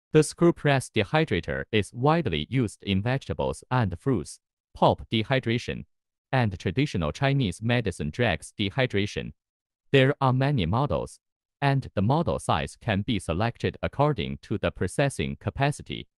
The screw press dehydrator is widely used in vegetables and fruits, pulp dehydration, and traditional Chinese medicine drugs dehydration. There are many models, and the model size can be selected according to the processing capacity.